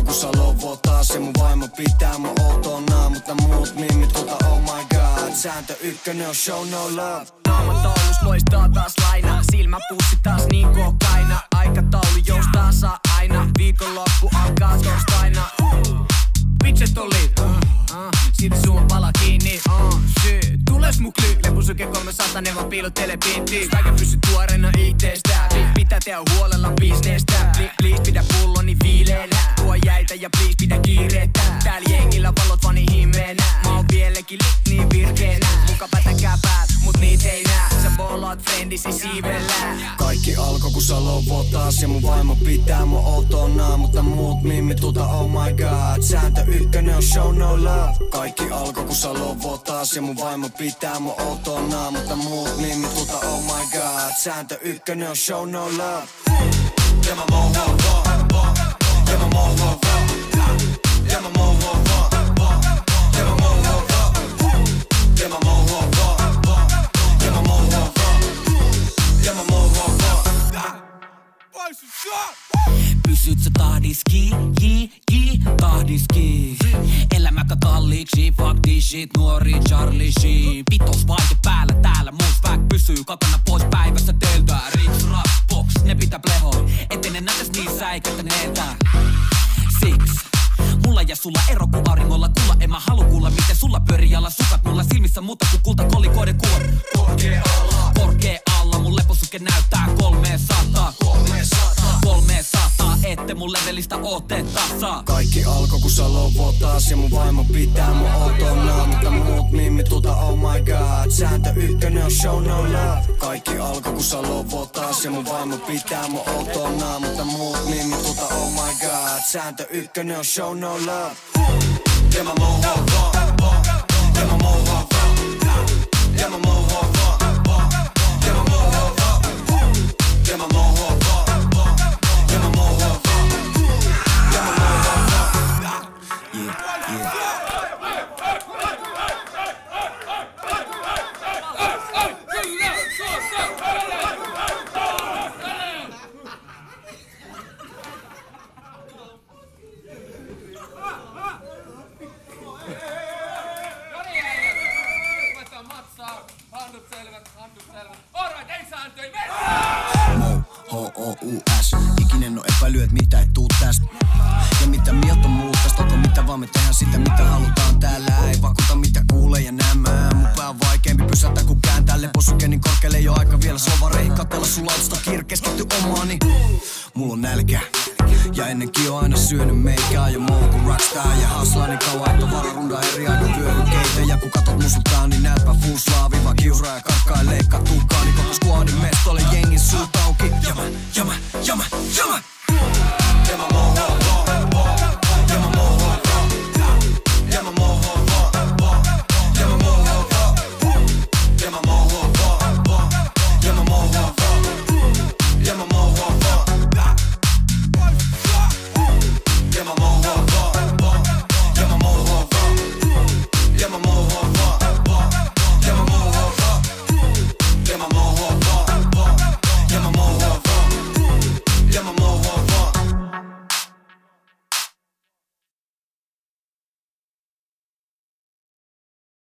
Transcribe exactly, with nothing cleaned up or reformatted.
kun sä lovoo taas ja mun vaimo pitää mun outona. Mutta muut mimmit tuota oh my god. Sääntö ykkönen on show no love. Naamataulus loistaa taas laina. Silmäpussi taas niin kokaina. Aikataulu joustaa saa aina. Viikonloppu alkaa torstaina. Bitches on lit, uh, uh, siitä suu on pala kiinni, uh, shit. Tules mun kly, lepusyke kolmesataa, ne vaan piilottele pintiin. Kaiken pysy tuoreena itteestä, pitää tehdä huolella bisnestä. Please, please pidä pulloni viileänä, tuo jäitä ja please pidä kiireettä. Täällä jengillä valot vaan niin himmeenä, mä oon vieläkin lit niin virkeänä. Muka pätäkää päät, mut niit ei nää, sä bolaat friendisi siivellä. Kaikki alkoi kun sä lovoo taas ja mun vaimo pitää mun outona. Mutta muut mimmit tuota oh my god. Sääntö ykkönen on show no love. Kaikki alkoi kun sä lovoo taas ja mun vaimo pitää mun outona. Mutta muut mimmit tuota oh my god. Sääntö ykkönen on show no love. Ja mä mohoo vaan, ja mä mohoo vaan, ja mä mohoo vaan, ja mä mohoo vaan, ja mä mohoo vaan, ja mä mohoo vaan, ja mä mohoo vaan. Pysyt sä tahdiski, jii, jii, tahdiski. Elämäkä kalliiksi, fuck this shit, nuori Charlie Sheen. Vitos vaihde päällä täällä, mun swag pysyy kakana pois päivässä teiltä. Rich rap box, ne pitää plehoi, ettei ne näytäs niin säikätä neeltä. Six, mulla ja sulla ero ku auringolla kulla. En mä halu kuulla miten sulla pyörii alla sukat. Mulla silmissä muuta ku kulta kolikoiden kuvat. Korkee alla, korkee alla, mun leposuke näyttää kolmesataa. Kolmesataa, ette mun levelistä ootte tasa. Kaikki alkoi kun sä lovoo taas ja mun vaimo pitää mun outona. Mutta muut mimmit tuota oh my god. Sääntö ykkönen on show no love. Kaikki alkoi kun sä lovoo taas ja mun vaimo pitää mun outona. Mutta muut mimmit tuota oh my god. Sääntö ykkönen on show no love. Ja mä mohoo vaan, ja mä mohoo vaan, ja mä mohoo vaan, ja mä mohoo vaan, ja mä mohoo vaan. H-O-U-S. Ikinen on epäily, et mitä ei tuu tästä. Ja mitä mieltä on muut tästä, onko mitä vaan me tehdään sitä mitä halutaan täällä. Ei vakuuta mitä kuulee ja nämää. Mun pää on vaikeampi pysäyttää kun kääntää. Leposyke niin korkealle jo aika vielä sovareihin katella sun lautasta kiire keskitty omaani. Mulla on nälkä ja ennenkin on aina syönyt meikää. Jo muu kun rockstar ja haslaa niin kauan että vararunda eri aika vyöhykkeitä. Ja kun katot musultaan niin näetpä full slaavi. Vaan kiuraa ja karkkaa ja leikkaa tukkaa niin koko squadin mesta.